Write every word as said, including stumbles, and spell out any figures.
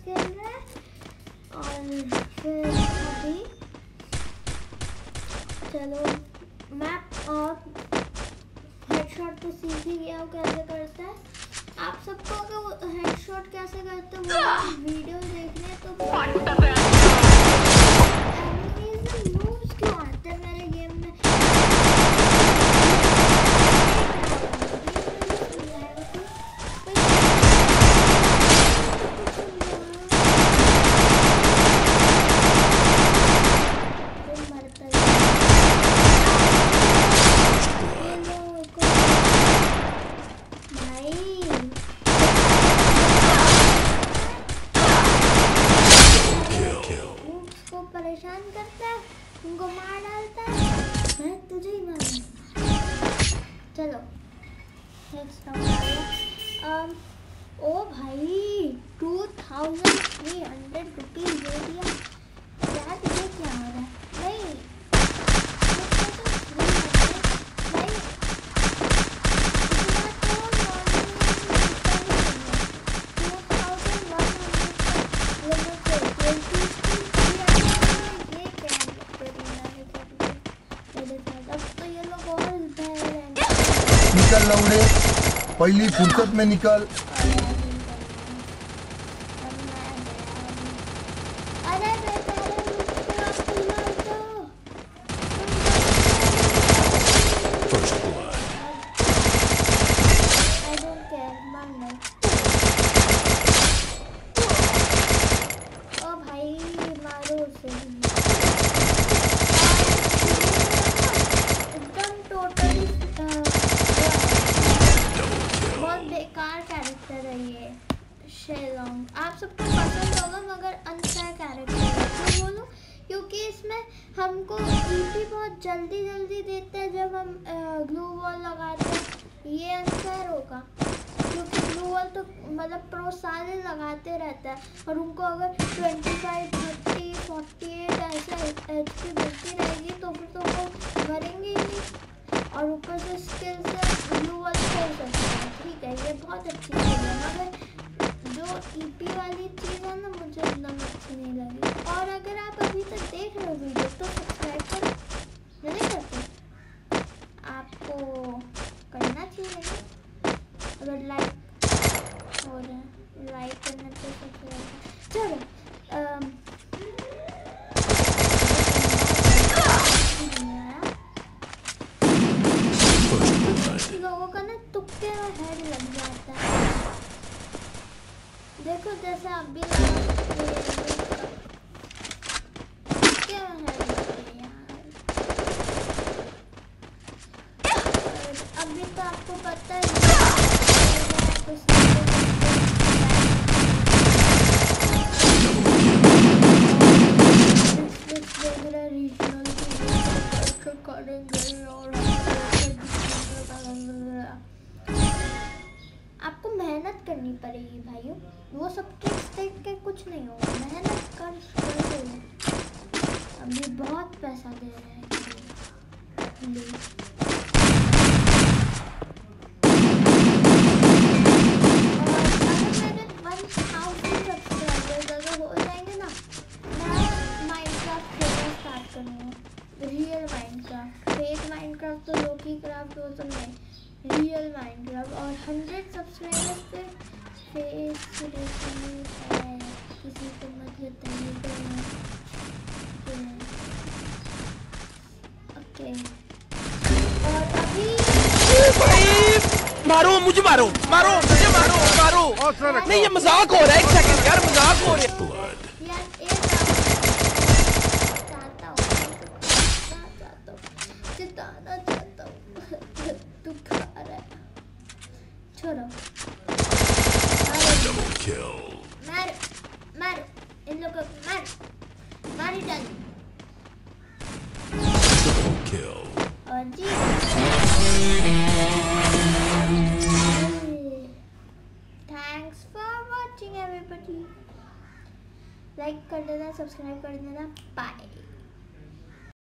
खेल रहे हैं और फिर अभी चलो मैप और हेडशॉट तो सीख ही गया हूँ कैसे करता है। आप सबको अगर हेडशॉट कैसे करते हो वो वीडियो देखने तो मूव्स क्यों आते हैं मेरे गेम में। परेशान करता है, उनको मार डालता है, मैं तुझे ही मारूंगा। चलो नेक्स्ट राउंड आ गया। um, ओ भाई two thousand three hundred rupees दे दिया। क्या तुझे क्या हो रहा है? नहीं निकल लौड़े, पहली फुर्सत में निकल। आप सबको पसंद होगा मगर अनफेयर कैरेक्टर है तो बोलो, क्योंकि इसमें हमको ईपी बहुत जल्दी जल्दी देते हैं जब हम ग्लू वॉल लगाते हैं। ये अनफेयर होगा क्योंकि ग्लू वॉल तो मतलब प्रो सारे लगाते रहता है और उनको अगर पच्चीस, तीस, अड़तालीस ऐसे एचपी मिलती रहेगी तो फिर तो वो मरेंगे ही नहीं और ऊपर से स्किल से ग्लू वॉल खेल सकते हैं। ठीक है, ये बहुत अच्छी चीज़ है मगर जो ईपी वाली चीज़ है ना मुझे एकदम अच्छी नहीं लगी। और अगर आप अभी तक देख रहे हो वीडियो तो सब्सक्राइब करो, नहीं करते आपको करना चाहिए। अगर लाइक हो रहा है लाइक करना तो सब्सक्राइब। चलो लोगों का ना तुक्के में हेड लग जाता है। देखो जैसे आप भी क्या है अभी तो आपको पता है आपको मेहनत करनी पड़ेगी भाइयों, वो सब ट्रिक्स देख के कुछ नहीं होगा, मेहनत कर कर अभी बहुत पैसा दे रहे हैं। अगर हो जाएंगे ना मैं माइनक्राफ्ट खेलना स्टार्ट करूँगा, रियल माइनक्राफ्ट। फेक माइनक्राफ्ट तो लोकी क्राफ्ट वो सब नहीं, रियल माइनक्राफ्ट। और हंड्रेड सब्सक्राइबर्स पे फेस है, किसी को मत बताइए। ओके और अभी मारो मुझे, मारो मारो मुझे, मारो मारो। नहीं ये मजाक हो रहा है, एक सेकंड यार, मजाक हो रहा है। चाहता हूँ चाहता हूँ जिताना चाहता हूँ, तू खा रहा है। छोड़ो मार मार इन लोगों को मार मारी डाल और जी। Thanks for watching everybody. Like कर देना, सब्सक्राइब कर देना। बाय।